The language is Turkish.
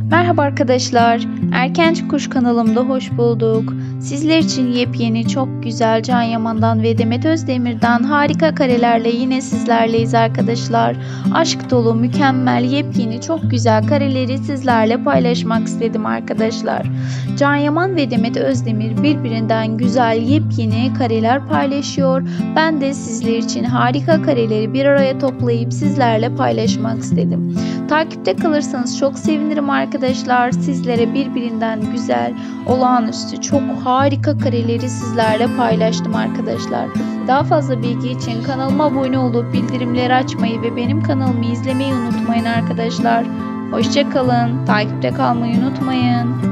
Merhaba arkadaşlar. Erkenci Kuş kanalımda hoş bulduk. Sizler için yepyeni, çok güzel Can Yaman'dan ve Demet Özdemir'den harika karelerle yine sizlerleyiz arkadaşlar. Aşk dolu, mükemmel, yepyeni, çok güzel kareleri sizlerle paylaşmak istedim arkadaşlar. Can Yaman ve Demet Özdemir birbirinden güzel, yepyeni kareler paylaşıyor. Ben de sizler için harika kareleri bir araya toplayıp sizlerle paylaşmak istedim. Takipte kalırsanız çok sevinirim arkadaşlar. Sizlere birbirinden güzel, olağanüstü, çok harika kareleri sizlerle paylaştım arkadaşlar. Daha fazla bilgi için kanalıma abone olup bildirimleri açmayı ve benim kanalımı izlemeyi unutmayın arkadaşlar. Hoşça kalın. Takipte kalmayı unutmayın.